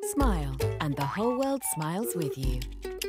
Smile, and the whole world smiles with you.